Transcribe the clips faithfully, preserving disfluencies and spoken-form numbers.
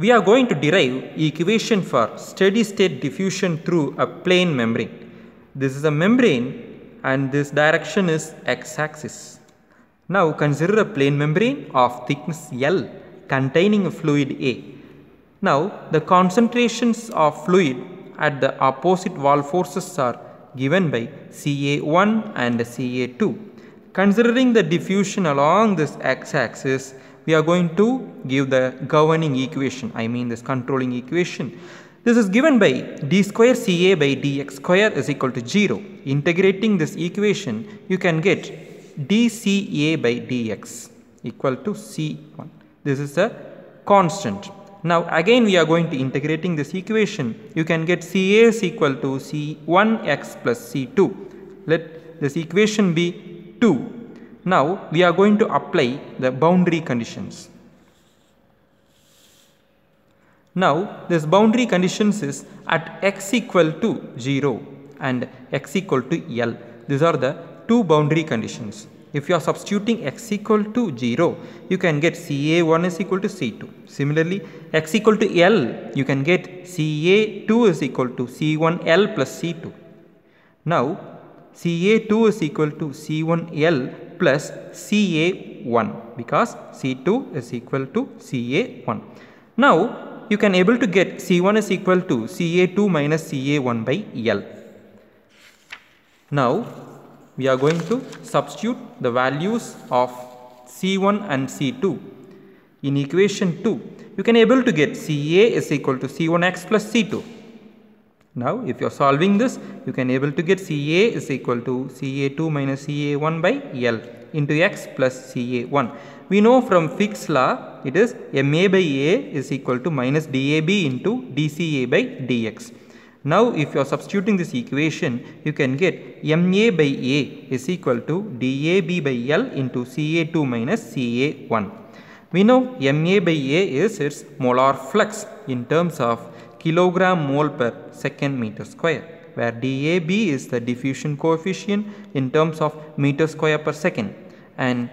We are going to derive equation for steady state diffusion through a plane membrane. This is a membrane and this direction is x-axis. Now consider a plane membrane of thickness L containing a fluid A. Now the concentrations of fluid at the opposite wall forces are given by C A one and C A two. Considering the diffusion along this x-axis, we are going to give the governing equation, I mean this controlling equation. This is given by d square C A by dx square is equal to zero. Integrating this equation, you can get d C A by dx equal to C one. This is a constant. Now again we are going to integrating this equation. You can get C A is equal to C one x plus C two. Let this equation be two. Now we are going to apply the boundary conditions. Now this boundary conditions is at x equal to zero and x equal to L. These are the two boundary conditions. If you are substituting x equal to zero, you can get C A one is equal to C two. Similarly, x equal to L, you can get C A two is equal to C one L plus C two. Now C A two is equal to C one L plus C A one because C two is equal to C A one. Now you can able to get C one is equal to C A two minus C A one by L. Now we are going to substitute the values of C one and C two in equation two. You can able to get C A is equal to C one x plus C two. Now if you are solving this, you can able to get C A is equal to C A two minus C A one by L into x plus C A one. We know from Fick's law it is M A by A is equal to minus D A B into D C A by dx. Now if you are substituting this equation, you can get M A by A is equal to D A B by L into C A two minus C A one. We know M A by A is its molar flux in terms of kilogram mole per second meter square, where D A B is the diffusion coefficient in terms of meter square per second, and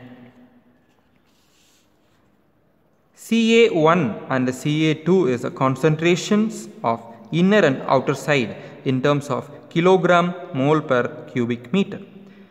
C A one and C A two is the concentrations of inner and outer side in terms of kilogram mole per cubic meter.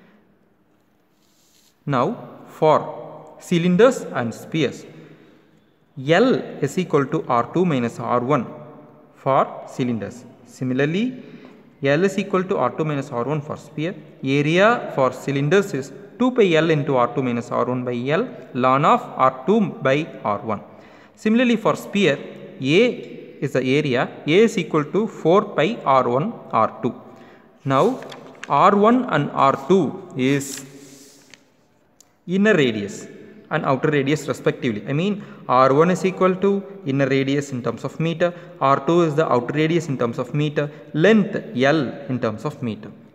Now for cylinders and spheres, L is equal to R two minus R one for cylinders. Similarly, L is equal to R two minus R one for sphere. Area for cylinders is two pi L into R two minus R one by L ln of R two by R one. Similarly for sphere, A is the area, A is equal to four pi R one R two. Now R one and R two is inner radius and outer radius respectively. I mean R one is equal to inner radius in terms of meter, R two is the outer radius in terms of meter, length L in terms of meter.